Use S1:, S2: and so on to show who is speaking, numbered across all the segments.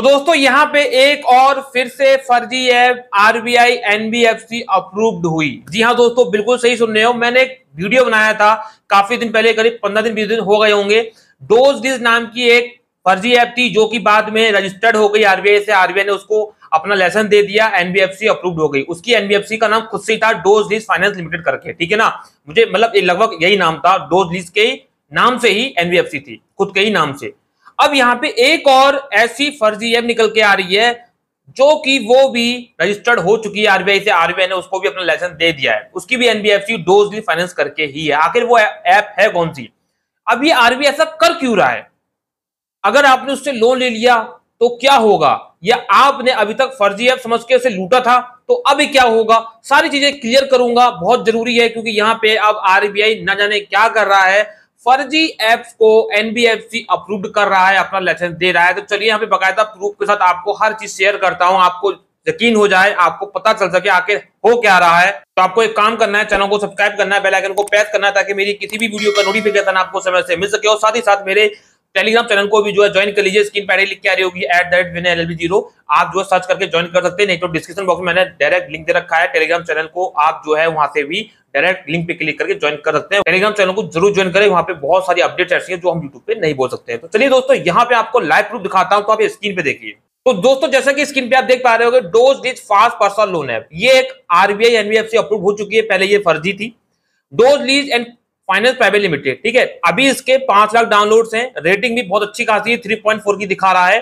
S1: दोस्तों यहाँ पे एक और फिर से फर्जी ऐप आरबीआई एनबीएफसी अप्रूव्ड हुई। जी हाँ दोस्तों, बिल्कुल सही सुन रहे हो। मैंने एक वीडियो बनाया था काफी दिन पहले, करीब 15 दिन 20 दिन हो गए होंगे। डोजडिज नाम की एक फर्जी ऐप थी जो कि बाद में रजिस्टर्ड हो गई आरबीआई से। आरबीआई ने उसको अपना लाइसेंस दे दिया, एनबीएफसी अप्रूव्ड हो गई। उसकी एनबीएफसी का नाम खुद से ही था, डोजडिज फाइनेंस लिमिटेड करके, ठीक है ना। मुझे मतलब लगभग यही नाम था, डोजडिज के नाम से ही एनबीएफसी थी, खुद के ही नाम से। अब यहाँ पे एक और ऐसी फर्जी ऐप निकल के आ रही है जो कि वो भी रजिस्टर्ड हो चुकी है आरबीआई से। आरबीआई ने उसको भी अपना लाइसेंस दे दिया है, उसकी भी एनबीएफसी डोजडिज फाइनेंस करके ही है। आखिर वो ऐप है कौन सी? अब ये आरबीआई ऐसा कर क्यों रहा है? अगर आपने उससे लोन ले लिया तो क्या होगा, या आपने अभी तक फर्जी ऐप समझ के उसे लूटा था तो अभी क्या होगा, सारी चीजें क्लियर करूंगा। बहुत जरूरी है क्योंकि यहाँ पे अब आरबीआई न जाने क्या कर रहा है, फर्जी ऐप्स को एनबीएफसी अप्रूव्ड कर रहा है, अपना लाइसेंस दे रहा है। तो चलिए यहाँ पे बकायदा प्रूफ के साथ आपको हर चीज शेयर करता हूँ, आपको यकीन हो जाए, आपको पता चल सके आखिर हो क्या रहा है। तो आपको एक काम करना है, चैनल को सब्सक्राइब करना है, बेल आइकन को प्रेस करना है ताकि मेरी किसी भी वीडियो का नोटिफिकेशन आपको समय से मिल सके। और साथ ही साथ मेरे टेलीग्राम चैनल को भी जो है ज्वाइन कर लीजिए। स्क्रीन पर लिख के आ रही होगी @vinayllb0, आप जो है सर्च करके ज्वाइन कर सकते हैं। नहीं तो डिस्क्रिप्शन बॉक्स में मैंने डायरेक्ट लिंक दे रखा है टेलीग्राम चैनल को, आप जो है वहां से भी डायरेक्ट लिंक पे क्लिक करके ज्वाइन कर सकते हैं। टेलीग्राम चैनल को जरूर ज्वाइन करें, वहां पे बहुत सारी अपडेट्स ऐसी हैं जो हम यूट्यूब पे नहीं बोल सकते हैं। तो चलिए दोस्तों, यहाँ पे आपको लाइव प्रूफ दिखाता हूं, तो आप स्क्रीन पे देखिए। तो दोस्तों जैसा कि स्क्रीन पे आप देख पा रहे होंगे, डोजडिज फास्ट पर्सनल लोन ऐप, ये एक आरबीआई एनबीएफसी अप्रूव हो चुकी है। पहले ये फर्जी थी, डोजडिज एंड फाइनेंस प्राइवेट लिमिटेड, ठीक है। अभी इसके 5 लाख डाउनलोड्स हैं, रेटिंग भी बहुत अच्छी खासी है, 3.4 की दिखा रहा है।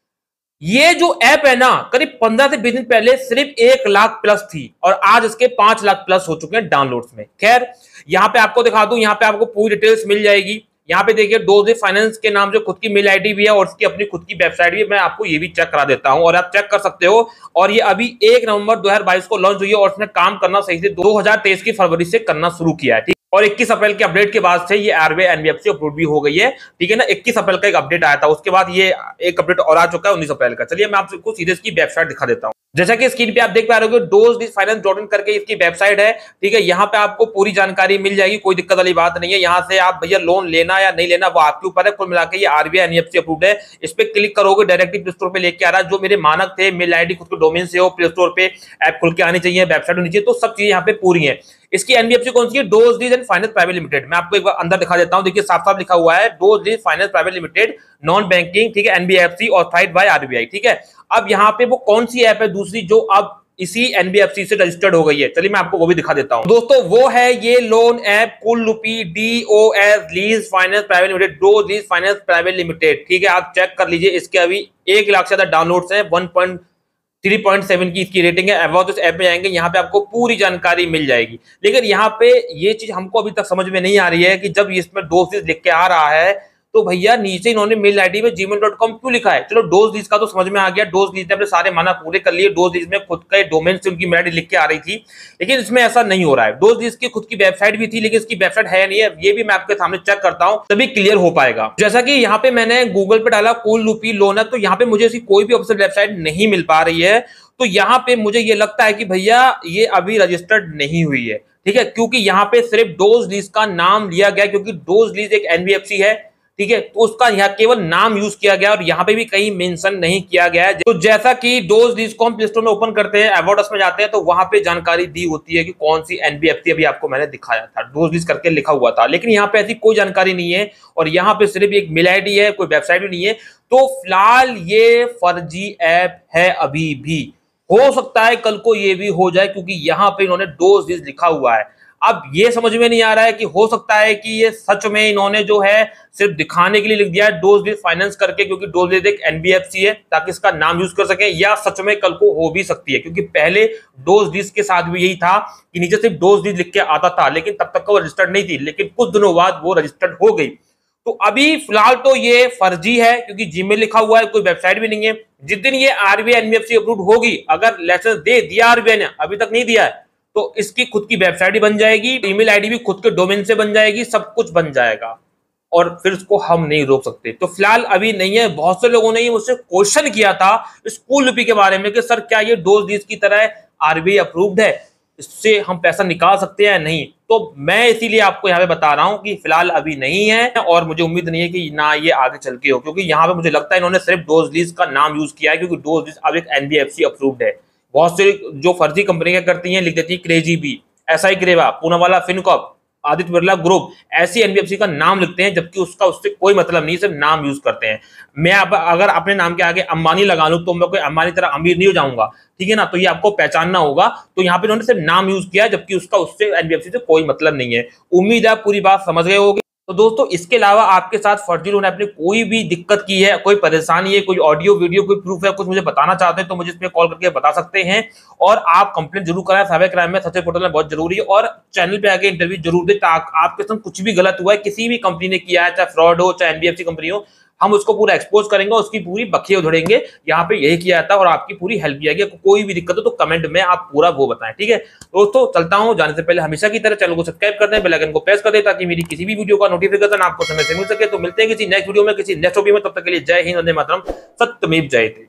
S1: ये जो ऐप है ना, करीब 15 से 20 दिन पहले सिर्फ 1 लाख प्लस थी और आज इसके 5 लाख प्लस हो चुके हैं डाउनलोड्स में। खैर, यहाँ पे आपको दिखा दूं, यहाँ पे आपको पूरी डिटेल्स मिल जाएगी। यहाँ पे देखिए, डोजडिज फाइनेंस के नाम से खुद की मेल आईडी भी है और उसकी अपनी खुद की वेबसाइट भी है। मैं आपको ये भी चेक करा देता हूँ और आप चेक कर सकते हो। और ये अभी 1 नवंबर 2022 को लॉन्च हुई है और उसने काम करना सही से 2023 की फरवरी से करना शुरू किया है, ठीक। और 21 अप्रैल के अपडेट के बाद से ये आरबीआई एनबीएफसी अप्रूव भी हो गई है, ठीक है ना। 21 अप्रैल का एक अपडेट आया था, उसके बाद ये एक अपडेट और आ चुका है 19 अप्रैल का। चलिए मैं आपको सीधे इसकी वेबसाइट दिखा देता हूँ। जैसा कि स्क्रीन पे आप देख पा रहे हो, डोजडिजफाइनेंस.in करके इसकी वेबसाइट है, ठीक है। यहाँ पे आपको पूरी जानकारी मिल जाएगी, कोई दिक्कत वाली बात नहीं है। यहाँ से आप भैया लोन लेना या नहीं लेना वो आपके ऊपर है। कुल मिला के ये आरबीआई एनबीएफसी अप्रूव्ड है। इस पे क्लिक करोगे डायरेक्टली प्ले स्टोर पे लेके आ रहा है। जो मेरे मानक थे, मेल आईडी खुद के डोमेन से हो, प्ले स्टोर पे ऐप खुल के आनी चाहिए, वेबसाइट होनी चाहिए, तो सब चीजें यहाँ पे पूरी है। इसकी एनबीएफसी कौन सी है? डोजडिज एंड फाइनेंस प्राइवेट लिमिटेड। मैं आपको एक बार अंदर दिखा देता हूं, देखिए साफ साफ लिखा हुआ है, डोजडिज finance private limited, non banking, ठीक है, एनबीएफसी ऑथराइज्ड बाय आरबीआई, ठीक है। अब यहाँ पे वो कौन सी ऐप है दूसरी जो अब इसी एनबीएफसी से रजिस्टर्ड हो गई है? चलिए मैं आपको वो भी दिखा देता हूं। दोस्तों वो है ये लोन ऐप कुलरूपी DOS lease finance private limited, डोजडिज फाइनेंस प्राइवेट लिमिटेड, ठीक है। आप चेक कर लीजिए, इसके अभी 1 लाख से ज्यादा डाउनलोड्स हैं, 3.7 की इसकी रेटिंग है। अबाउट इस ऐप में जाएंगे, यहाँ पे आपको पूरी जानकारी मिल जाएगी। लेकिन यहाँ पे ये चीज हमको अभी तक समझ में नहीं आ रही है कि जब इसमें डोजडिज लिख के आ रहा है तो भैया नीचे इन्होंने मेल आईडी में gmail.com क्यों लिखा है? चलो डोजडिज का तो समझ में आ गया, डोजडिज ने अपने सारे माना पूरे कर लिए, डोजडिज में खुद का डोमेन से उनकी मेल आईडी लिख के आ रही थी। लेकिन इसमें ऐसा नहीं हो रहा है। डोजडिज की खुद की वेबसाइट भी थी लेकिन इसकी वेबसाइट है नहीं है, ये भी मैं आपके सामने चेक करता हूँ तभी क्लियर हो पाएगा। जैसा कि यहाँ पे मैंने गूगल पे डाला कुलरूपी लोन है, तो यहाँ पे मुझे ऐसी कोई भी ऑफिशियल वेबसाइट नहीं मिल पा रही है। तो यहाँ पे मुझे ये लगता है कि भैया ये अभी रजिस्टर्ड नहीं हुई है, ठीक है, क्योंकि यहाँ पे सिर्फ डोजडिज का नाम लिया गया, क्योंकि डोजडिज एक एनबीएफसी है, ठीक है, तो उसका यहाँ केवल नाम यूज किया गया और यहाँ पे भी कहीं मेंशन नहीं किया गया है। तो जैसा कि डोजडिज को हम प्ले स्टोर में ओपन करते हैं, अबाउट अस में जाते हैं, तो वहां पे जानकारी दी होती है कि कौन सी एनबीएफसी, अभी आपको मैंने दिखाया था डोजडिज करके लिखा हुआ था, लेकिन यहाँ पे ऐसी कोई जानकारी नहीं है और यहाँ पे सिर्फ एक मेल आईडी है, कोई वेबसाइट भी नहीं है। तो फिलहाल ये फर्जी ऐप है अभी भी, हो सकता है कल को ये भी हो जाए क्योंकि यहाँ पे इन्होंने डोजडिज लिखा हुआ है। अब ये समझ में नहीं आ रहा है कि हो सकता है कि ये सच में इन्होंने जो है सिर्फ दिखाने के लिए लिख दिया है डोजडिज फाइनेंस करके, क्योंकि डोजडिज एक एनबीएफसी है, ताकि इसका नाम यूज कर सके, या सच में कल को हो भी सकती है क्योंकि पहले डोजडिज के साथ भी यही था कि नीचे सिर्फ डोजडिज लिख के आता था, लेकिन तब तक वो रजिस्टर्ड नहीं थी, लेकिन कुछ दिनों बाद वो रजिस्टर्ड हो गई। तो अभी फिलहाल तो ये फर्जी है क्योंकि जीमेल लिखा हुआ है, कोई वेबसाइट भी नहीं है। जिस दिन ये आरबीआई एनबीएफसी अप्रूव होगी, अगर लाइसेंस दे दिया आरबीआई ने, अभी तक नहीं दिया है, तो इसकी खुद की वेबसाइट भी बन जाएगी, ईमेल आईडी भी खुद के डोमेन से बन जाएगी, सब कुछ बन जाएगा और फिर उसको हम नहीं रोक सकते। तो फिलहाल अभी नहीं है। बहुत से लोगों ने मुझसे क्वेश्चन किया था इस कुलरूपी के बारे में कि सर क्या ये डोजडिज की तरह आरबीआई अप्रूव्ड है? इससे हम पैसा निकाल सकते हैं या नहीं। तो मैं इसीलिए आपको यहाँ पे बता रहा हूं कि फिलहाल अभी नहीं है, और मुझे उम्मीद नहीं है कि ना ये आगे चल के हो, क्योंकि यहाँ पे मुझे लगता है इन्होंने सिर्फ डोजलीज का नाम यूज किया है, क्योंकि डोजलीज अब एक एनबीएफसी अप्रूव्ड है। बहुत से जो फर्जी कंपनियां करती हैं, लिख देती है KreditBee, SI Creva, Poonawalla Fincorp, Aditya Birla group, ऐसी एनबीएफसी का नाम लिखते हैं, जबकि उसका उससे कोई मतलब नहीं, सिर्फ नाम यूज करते हैं। मैं अब अगर अपने नाम के आगे अंबानी लगा लूं तो मैं कोई अंबानी तरह अमीर नहीं हो जाऊंगा, ठीक है ना। तो ये आपको पहचानना होगा। तो यहाँ पे उन्होंने सिर्फ नाम यूज किया, जबकि उसका उससे एनबीएफसी से कोई मतलब नहीं है। उम्मीद है आप पूरी बात समझ गए होंगे। तो दोस्तों, इसके अलावा आपके साथ फर्जी लोन आपने कोई भी दिक्कत की है, कोई परेशानी है, कोई ऑडियो वीडियो कोई प्रूफ है, कुछ मुझे बताना चाहते हैं, तो मुझे इस पे कॉल करके बता सकते हैं। और आप कंप्लेंट जरूर कराएं साइबर क्राइम में, सच्चे पोर्टल में, बहुत जरूरी है। और चैनल पे आके इंटरव्यू जरूर दें, आपके संग कुछ भी गलत हुआ है, किसी भी कंपनी ने किया है, चाहे फ्रॉड हो चाहे एनबीएफसी कंपनी हो, हम उसको पूरा एक्सपोज करेंगे, उसकी पूरी बखिए उधड़ेंगे। यहाँ पे यही किया जाता है और आपकी पूरी हेल्प किया गया। कोई भी दिक्कत हो तो कमेंट में आप पूरा वो बताएं, ठीक है दोस्तों। चलता हूं, जाने से पहले हमेशा की तरह चैनल को सब्सक्राइब कर दें, बेल आइकन को प्रेस कर दें, ताकि मेरी किसी भी वीडियो का नोटिफिकेशन आपको समय से मिल सके। तो मिलते हैं किसी नेक्स्ट वीडियो में, किसी नेक्स्ट टॉपिक में। तब तक के लिए जय हिंद, वंदे मातरम, सत्यमेव जयते।